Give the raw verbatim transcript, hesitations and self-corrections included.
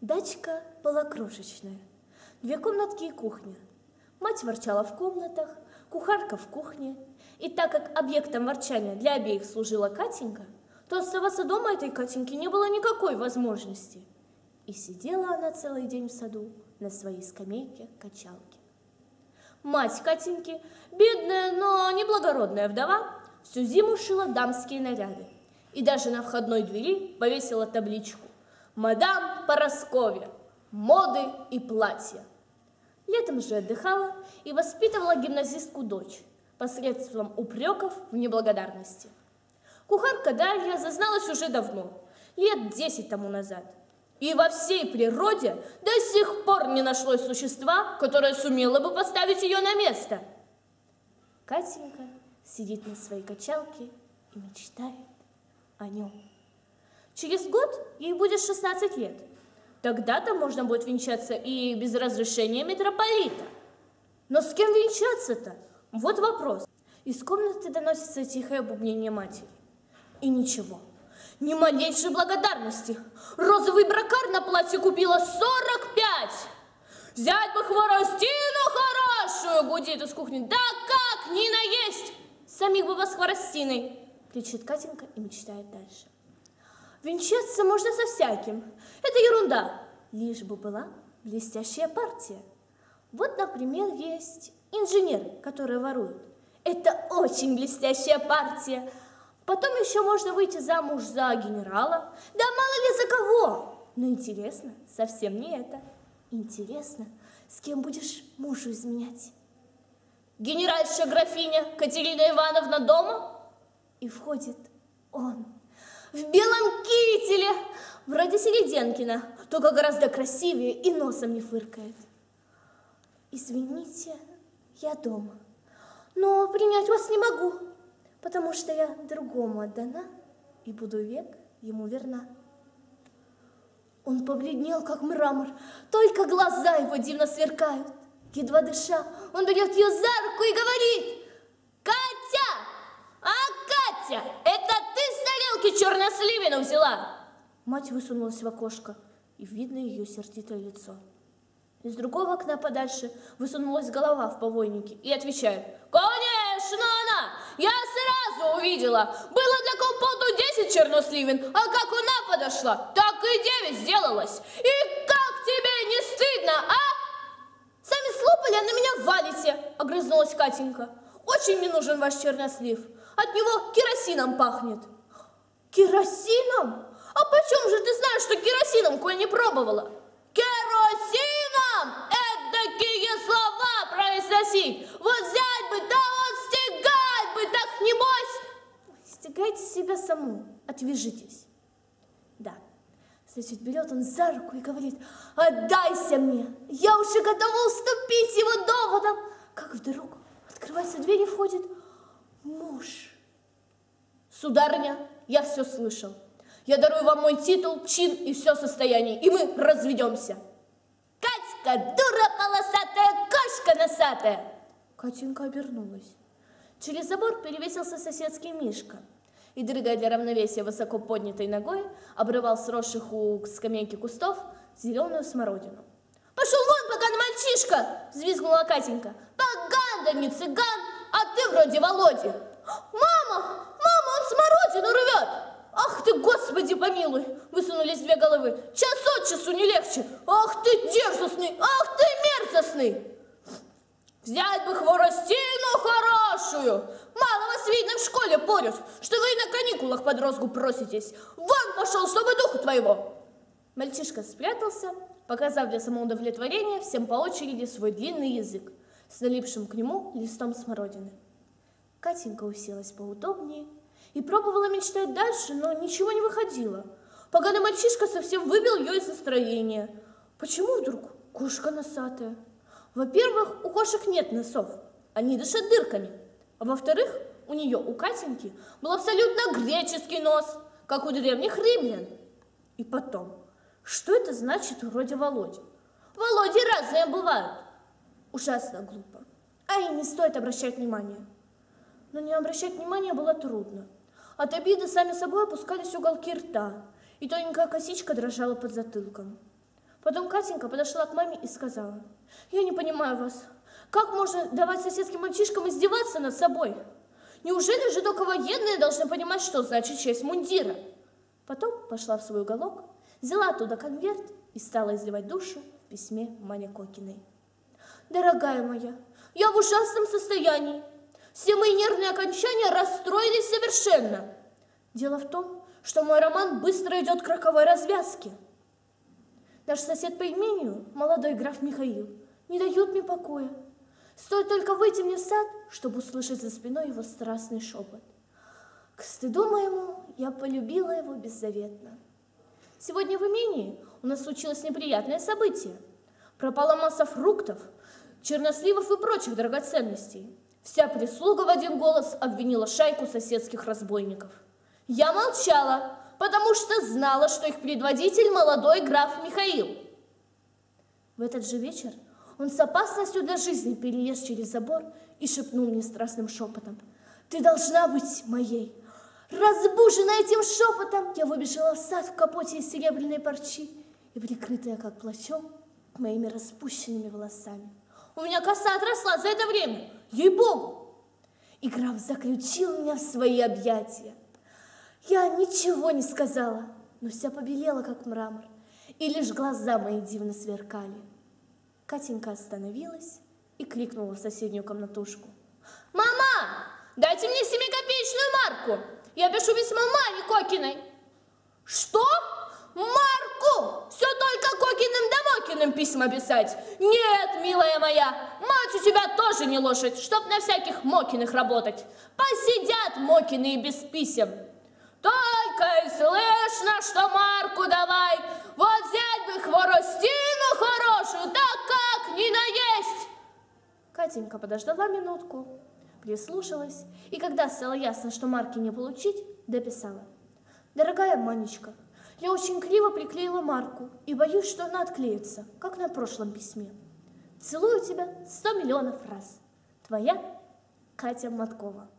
Дачка была крошечная. Две комнатки и кухня. Мать ворчала в комнатах, кухарка в кухне. И так как объектом ворчания для обеих служила Катенька, то оставаться дома этой Катеньки не было никакой возможности. И сидела она целый день в саду на своей скамейке-качалке. Мать Катеньки, бедная, но неблагородная вдова, всю зиму шила дамские наряды. И даже на входной двери повесила табличку «Мадам Парасковья. Моды и платья». Летом же отдыхала и воспитывала гимназистку дочь посредством упреков в неблагодарности. Кухарка Дарья зазналась уже давно, лет десять тому назад. И во всей природе до сих пор не нашлось существа, которое сумело бы поставить ее на место. Катенька сидит на своей качалке и мечтает о нем. Через год ей будет шестнадцать лет. Тогда-то можно будет венчаться и без разрешения митрополита. Но с кем венчаться-то? Вот вопрос. Из комнаты доносится тихое бубнение матери. И ничего, ни малейшей благодарности. Розовый брокар на платье купила сорок пять. Взять бы хворостину хорошую, гудит из кухни. Да как, не наесть! Самих бы вас хворостиной, кричит Катенька и мечтает дальше. Венчаться можно со всяким. Это ерунда, лишь бы была блестящая партия. Вот, например, есть инженеры, которые воруют. Это очень блестящая партия. Потом еще можно выйти замуж за генерала. Да мало ли за кого. Но интересно, совсем не это. Интересно, с кем будешь мужу изменять? Генеральша графиня Катерина Ивановна дома? И входит он в белом кителе, вроде Середенкина, только гораздо красивее и носом не фыркает. Извините, я дома, но принять вас не могу, потому что я другому отдана и буду век ему верна. Он побледнел, как мрамор, только глаза его дивно сверкают. Едва дыша, он берет ее за руку и говорит: «Катя! А, Катя, это ты с тарелки черносливину взяла?» Мать высунулась в окошко, и видно ее сердитое лицо. Из другого окна подальше высунулась голова в повойнике и отвечает: «Конечно она! Я сразу увидела! Было для компоту десять черносливин, а как она подошла, так и девять сделалось! И как тебе не стыдно, а?» «Сами слопали, а на меня валите!» — огрызнулась Катенька. «Очень мне нужен ваш чернослив. От него керосином пахнет». «Керосином? А почем же ты знаешь, что керосином, коль не пробовала?» «Керосином! Эдакие слова произносить! Вот взять бы, да вот стегать бы, так небось!» «Стегайте себя саму, отвяжитесь». Да, значит, берет он за руку и говорит: «Отдайся мне, я уже готова уступить его доводам». Как вдруг открывается дверь и входит муж. «Сударыня, я все слышал. Я дарую вам мой титул, чин и все состояние, и мы разведемся». «Катька, дура полосатая, кошка носатая!» Катенька обернулась. Через забор перевесился соседский Мишка и, дрыгая для равновесия высоко поднятой ногой, обрывал сросших у скамейки кустов зеленую смородину. «Пошел вон, поган мальчишка!» — взвизгнула Катенька. «Поган, да не цыган, а ты вроде Володи!» «Мама! Мама, он смородину рвет!» «Ах ты, Господи помилуй!» — высунулись две головы. «Час от часу не легче! Ах ты дерзостный! Ах ты мерзостный!» «Взять бы хворостину хорошую! Мало вас видно в школе порют, что вы и на каникулах под розгу проситесь! Вон пошел, чтобы духу твоего!» Мальчишка спрятался, показав для самоудовлетворения всем по очереди свой длинный язык с налипшим к нему листом смородины. Катенька уселась поудобнее и пробовала мечтать дальше, но ничего не выходило. Поганый мальчишка совсем выбил ее из настроения. Почему вдруг кошка носатая? Во-первых, у кошек нет носов, они дышат дырками. А во-вторых, у нее, у Катеньки, был абсолютно греческий нос, как у древних римлян. И потом, что это значит вроде Володи? Володи разные бывают. Ужасно глупо. А и не стоит обращать внимания. Но не обращать внимания было трудно. От обиды сами собой опускались уголки рта, и тоненькая косичка дрожала под затылком. Потом Катенька подошла к маме и сказала: «Я не понимаю вас. Как можно давать соседским мальчишкам издеваться над собой? Неужели же только военные должны понимать, что значит честь мундира?» Потом пошла в свой уголок, взяла оттуда конверт и стала изливать душу в письме Мане Кокиной. «Дорогая моя, я в ужасном состоянии. Все мои нервные окончания расстроились совершенно. Дело в том, что мой роман быстро идет к роковой развязке. Наш сосед по имению, молодой граф Михаил, не дает мне покоя. Стоит только выйти мне в сад, чтобы услышать за спиной его страстный шепот. К стыду моему я полюбила его беззаветно. Сегодня в имении у нас случилось неприятное событие. Пропала масса фруктов, черносливов и прочих драгоценностей. Вся прислуга в один голос обвинила шайку соседских разбойников. Я молчала, потому что знала, что их предводитель молодой граф Михаил. В этот же вечер он с опасностью для жизни перелез через забор и шепнул мне страстным шепотом: «Ты должна быть моей!» Разбуженная этим шепотом, я выбежала в сад в капоте из серебряной парчи и прикрытая как плащом моими распущенными волосами. У меня коса отросла за это время, ей-богу! И граф заключил меня в свои объятия. Я ничего не сказала, но вся побелела, как мрамор, и лишь глаза мои дивно сверкали. Катенька остановилась и крикнула в соседнюю комнатушку: «Мама, дайте мне семикопеечную марку! Я пишу письмо Мане Кокиной!» «Что? Марку? Все только Кокиным да Мокиным письма писать? Нет, милая моя, мать у тебя тоже не лошадь, чтоб на всяких Мокиных работать. Посидят Мокины и без писем. Только и слышно, что марку давай. Вот взять бы хворостину хорошую, так как не наесть!» Катенька подождала минутку, прислушалась, и когда стало ясно, что марки не получить, дописала: «Дорогая Манечка, я очень криво приклеила марку и боюсь, что она отклеится, как на прошлом письме. Целую тебя сто миллионов раз. Твоя Катя Маткова».